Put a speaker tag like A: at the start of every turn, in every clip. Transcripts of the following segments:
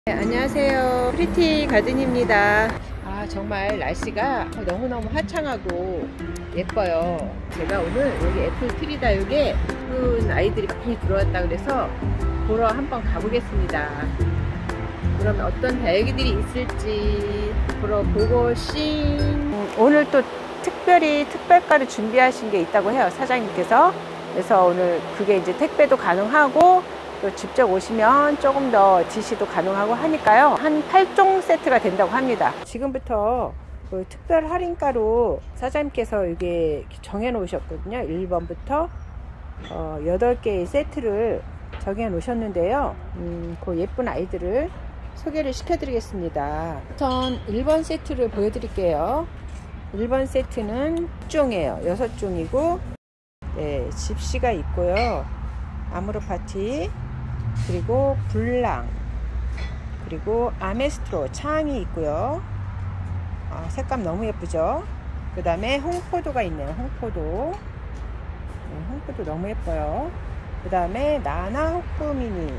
A: 네, 안녕하세요. 프리티 가든입니다. 정말 날씨가 너무너무 화창하고 예뻐요. 제가 오늘 여기 애플 트리다 요게 예쁜 아이들이 많이 들어왔다 그래서 보러 한번 가보겠습니다. 그러면 어떤 다육이들이 있을지 보러 고고싱. 오늘 또 특별히 특별가를 준비하신 게 있다고 해요, 사장님께서. 그래서 오늘 그게 이제 택배도 가능하고 또 직접 오시면 조금 더 지시도 가능하고 하니까요. 한 8종 세트가 된다고 합니다. 지금부터 그 특별 할인가로 사장님께서 이게 정해 놓으셨거든요. 1번부터 8개의 세트를 정해 놓으셨는데요. 그 예쁜 아이들을 소개를 시켜 드리겠습니다. 우선 1번 세트를 보여드릴게요. 1번 세트는 6종이에요. 6종이고 네, 집시가 있고요. 아모르파티, 그리고 블랑, 그리고 아메스트로 창이 있고요. 색감 너무 예쁘죠. 그 다음에 홍포도가 있네요. 홍포도. 홍포도 너무 예뻐요. 그 다음에 나나 호꾸미니.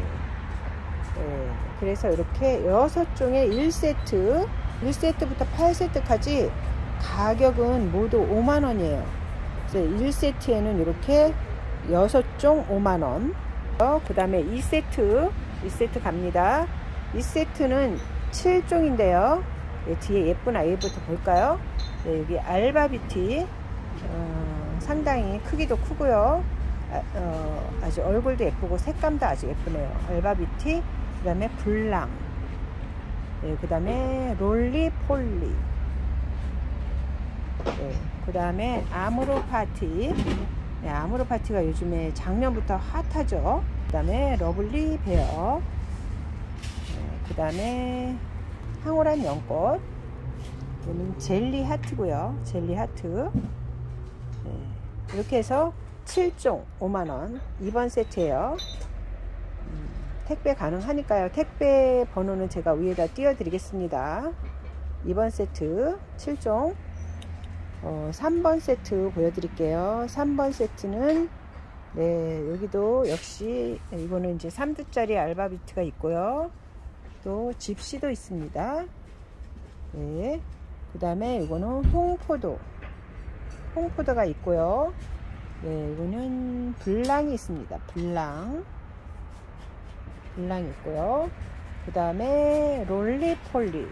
A: 그래서 이렇게 6종의 1세트 1세트부터 8세트까지 가격은 모두 5만원이에요 1세트에는 이렇게 6종 5만원. 그 다음에 2세트 갑니다. 2세트는 7종인데요. 뒤에 예쁜 아이부터 볼까요? 여기 알바비티, 상당히 크기도 크고요. 아주 얼굴도 예쁘고 색감도 아주 예쁘네요. 알바비티, 그 다음에 블랑, 그 다음에 롤리폴리, 그 다음에 아모르파티. 아모르파티가 요즘에 작년부터 핫하죠. 그 다음에 러블리 베어, 그 다음에 황홀한 연꽃, 이거는 젤리 하트고요. 젤리 하트. 이렇게 해서 7종 5만원 2번 세트예요. 택배 가능하니까요. 택배 번호는 제가 위에다 띄워 드리겠습니다. 2번 세트 7종. 3번 세트 보여드릴게요. 3번 세트는 여기도 역시 이거는 이제 3두짜리 알바비트가 있고요. 또 집시도 있습니다. 그 다음에 이거는 홍포도가 있고요. 이거는 블랑이 있습니다. 블랑이 있고요. 그 다음에 롤리폴리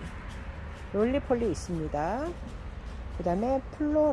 A: 있습니다. 그 다음에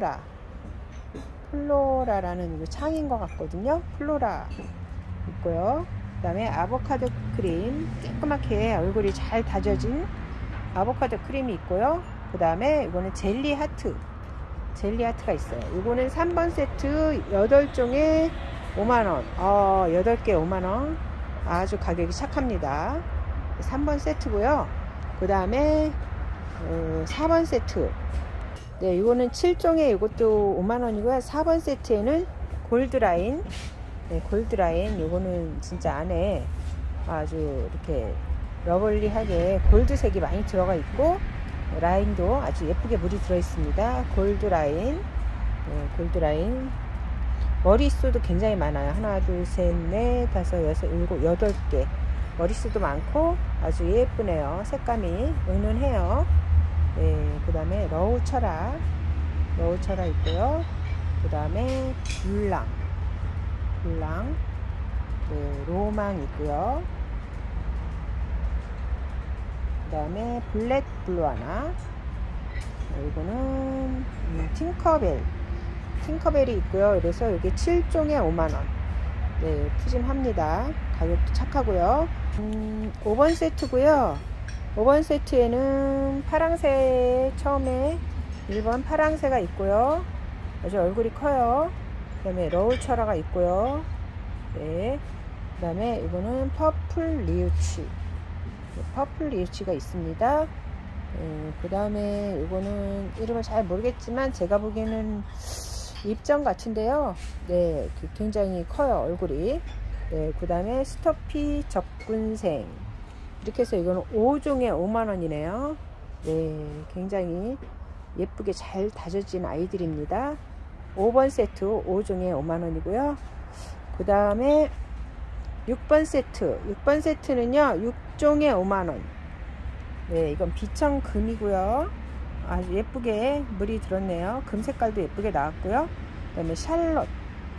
A: 플로라라는 창인 것 같거든요. 플로라 있고요. 그 다음에 아보카도 크림, 조그맣게 얼굴이 잘 다져진 아보카도 크림이 있고요. 그 다음에 이거는 젤리 하트가 있어요. 이거는 3번 세트 8종에 5만원. 8개 5만원. 아주 가격이 착합니다. 3번 세트고요. 그 다음에 4번 세트. 이거는 7종에 이것도 5만원이고요. 4번 세트에는 골드라인. 골드라인. 이거는 진짜 안에 아주 이렇게 러블리하게 골드색이 많이 들어가 있고, 라인도 아주 예쁘게 물이 들어 있습니다. 골드라인. 골드라인. 머리수도 굉장히 많아요. 하나, 둘, 셋, 넷, 다섯, 여섯, 일곱, 8개. 머리수도 많고 아주 예쁘네요. 색감이 은은해요. 그 다음에 러우철아 있고요. 그 다음에 블랑, 로망 있고요. 그 다음에 블랙 블루 하나. 이거는 팅커벨이 있고요. 그래서 이게 7종에 5만원. 푸짐합니다. 가격도 착하고요. 5번 세트고요. 5번 세트에는 파랑새, 처음에 1번 파랑새가 있고요. 아주 얼굴이 커요. 그 다음에 러우철아가 있고요. 그 다음에 이거는 퍼플 리우치가 있습니다. 그 다음에 이거는 이름을 잘 모르겠지만 제가 보기에는 입장 같은데요. 굉장히 커요, 얼굴이. 그 다음에 스토피 적군생. 이렇게 해서 이거는 5종에 5만원이네요. 굉장히 예쁘게 잘 다져진 아이들입니다. 5번 세트 5종에 5만원이고요. 그 다음에 6번 세트는요 6종에 5만원. 네, 이건 비청 금이고요. 아주 예쁘게 물이 들었네요. 금 색깔도 예쁘게 나왔고요. 그 다음에 샬롯,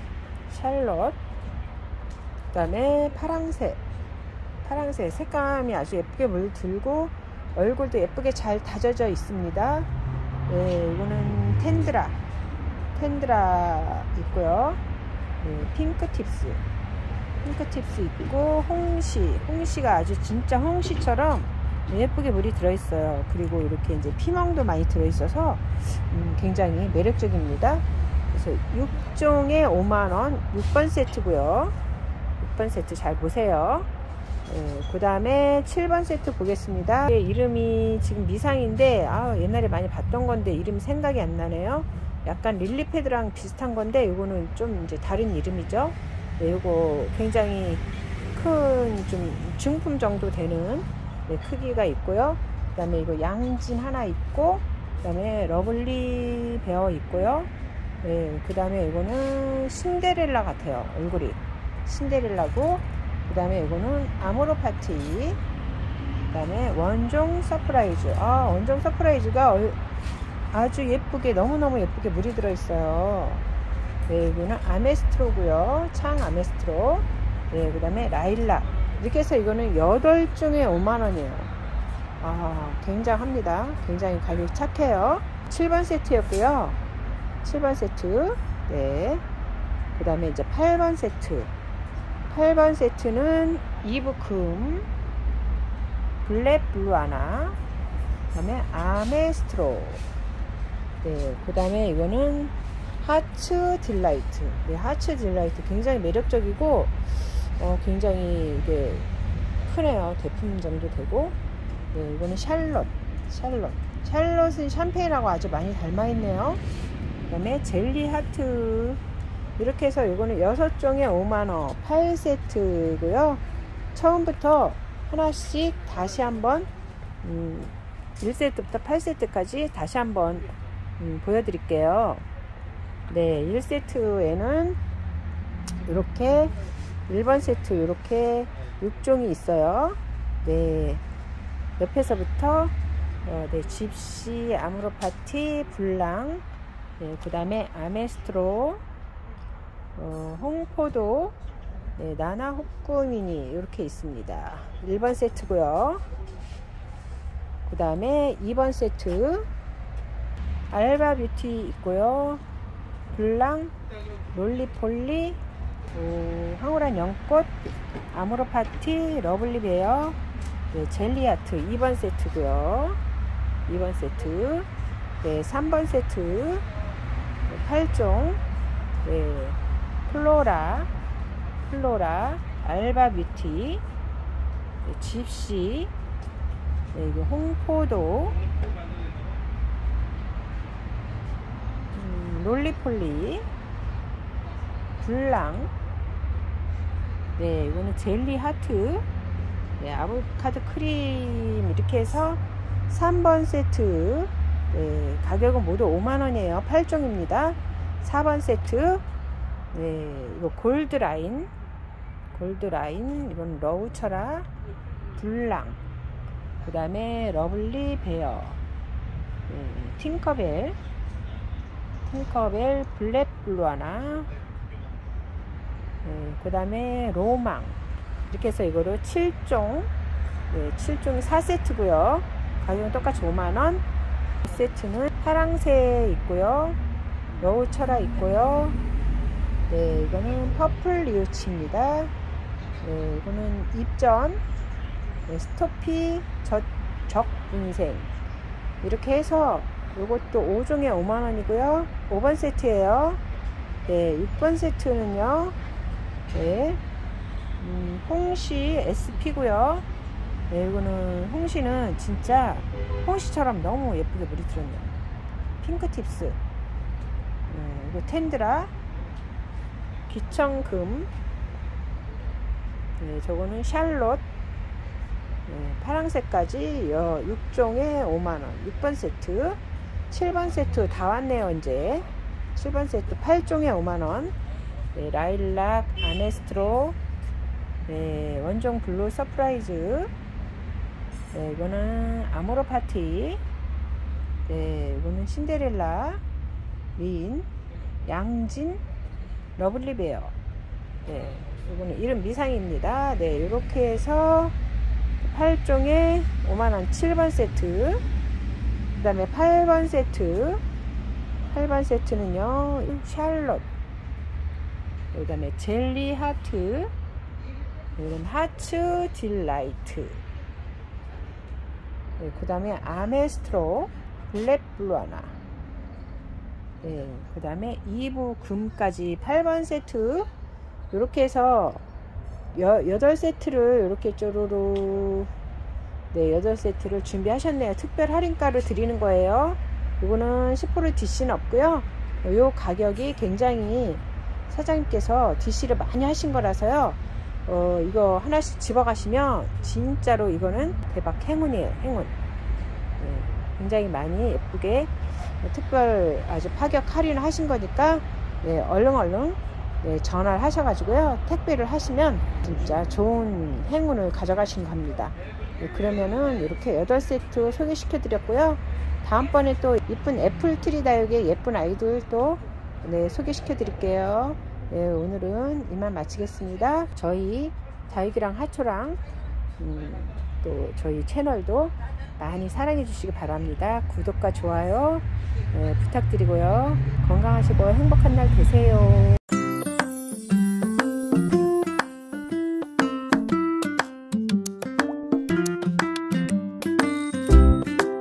A: 그 다음에 파랑새 색감이 아주 예쁘게 물들고 얼굴도 예쁘게 잘 다져져 있습니다. 네, 이거는 텐드라 있고요. 네, 핑크팁스 있고 홍시가 아주 진짜 홍시처럼 예쁘게 물이 들어있어요. 그리고 이렇게 이제 피멍도 많이 들어있어서 굉장히 매력적입니다. 그래서 6종에 5만원 6번 세트고요. 6번 세트 잘 보세요. 그 다음에 7번 세트 보겠습니다. 이름이 지금 미상인데 옛날에 많이 봤던 건데 이름 생각이 안 나네요. 약간 릴리패드랑 비슷한 건데 이거는 좀 이제 다른 이름이죠. 네, 이거 굉장히 큰 좀 중품 정도 되는 크기가 있고요. 그 다음에 이거 양진 하나 있고, 그 다음에 러블리 베어 있고요. 네, 그 다음에 이거는 신데렐라 같아요. 얼굴이 신데렐라고, 그 다음에 이거는 아모르 파티, 그 다음에 원종 서프라이즈. 원종 서프라이즈가 아주 예쁘게, 너무너무 예쁘게 물이 들어있어요. 네, 이거는 아메스트로고요. 창 아메스트로. 네, 그 다음에 라일락. 이렇게 해서 이거는 8종에 5만원이에요. 굉장합니다. 굉장히 가격이 착해요. 7번 세트였고요. 7번 세트. 네. 그 다음에 이제 8번 세트. 8번 세트는 이브금, 블랙 블루 하나, 그 다음에 아메스트로. 네. 그 다음에 이거는 하츠 딜라이트. 네, 하츠 딜라이트 굉장히 매력적이고, 굉장히 이게 크네요. 대품 정도 되고. 네, 이거는 샬롯은 샴페인하고 아주 많이 닮아있네요. 그 다음에 젤리 하트. 이렇게 해서 이거는 6종에 5만원 8세트고요. 처음부터 하나씩 다시 한번 1세트부터 8세트까지 다시 한번 보여드릴게요. 네, 1세트에는 이렇게 1번 세트 이렇게 6종이 있어요. 네, 옆에서부터 네, 집시, 아모르 파티, 블랑, 네, 그 다음에 아메스트로, 홍포도, 네, 나나 호꾸미니 이렇게 있습니다. 1번 세트고요. 그 다음에 2번 세트 알바 뷰티 있고요. 블랑, 롤리폴리, 황홀한 연꽃, 아모르 파티, 러블리 베어, 네, 젤리 아트 2번 세트고요. 2번 세트. 네, 3번 세트 8종. 네, 플로라, 알바 뷰티, 네, 집시, 네, 이거 홍포도, 롤리폴리, 블랑, 네, 이거는 젤리 하트, 네, 아보카도 크림. 이렇게 해서 3번 세트. 네, 가격은 모두 5만원이에요. 8종입니다. 4번 세트. 네, 이거 골드라인, 이건 러우처라, 블랑, 그 다음에 러블리 베어, 네, 팅커벨, 블랙 블루 하나, 네, 그 다음에 로망. 이렇게 해서 이거를 7종, 네, 7종이 4세트고요. 가격은 똑같이 5만원. 2세트는 파랑새 있고요. 러우처라 있고요. 네, 이거는 퍼플 리우치입니다. 네, 이거는 입전, 네, 스토피, 적분생. 이렇게 해서 이것도 5종에 5만원이고요. 5번 세트예요. 네, 6번 세트는요. 네, 홍시 SP고요. 네, 이거는 홍시는 진짜 홍시처럼 너무 예쁘게 물이 들었네요. 핑크팁스. 네, 이거 텐드라, 비청금. 네, 저거는 샬롯. 네, 파랑색까지 6종에 5만원. 6번 세트. 7번 세트 다 왔네요. 이제 7번 세트 8종에 5만원. 네, 라일락, 아메스트로, 네, 원종 블루 서프라이즈, 네, 이거는 아모르 파티. 네, 이거는 신데렐라, 린, 양진, 러블리 베어. 네, 이거는 이름 미상입니다. 네, 이렇게 해서 8종에 5만원 7번 세트. 그 다음에 8번 세트. 8번 세트는요, 샬롯. 그 다음에 젤리 하트. 이건 하츠 딜라이트. 네, 그 다음에 아메스트로 블랙 블루아나. 네, 그 다음에 2부 금까지 8번 세트. 이렇게 해서 8세트를 이렇게 쪼르르, 네, 8세트를 준비하셨네요. 특별 할인가로 드리는 거예요. 이거는 10% DC는 없고요. 이 가격이 굉장히 사장님께서 DC를 많이 하신 거라서요. 이거 하나씩 집어가시면 진짜로 이거는 대박 행운이에요. 행운. 네, 굉장히 많이 예쁘게 특별 아주 파격 할인을 하신 거니까, 네, 얼른 네, 전화를 하셔가지고요, 택배를 하시면 진짜 좋은 행운을 가져가신 겁니다. 네, 그러면은 이렇게 8세트 소개시켜 드렸고요. 다음번에 또 이쁜 애플 트리 다육의 예쁜 아이들 또, 네, 소개시켜 드릴게요. 네, 오늘은 이만 마치겠습니다. 저희 다육이랑 하초랑 또 저희 채널도 많이 사랑해 주시기 바랍니다. 구독과 좋아요, 네, 부탁드리고요. 건강하시고 행복한 날 되세요.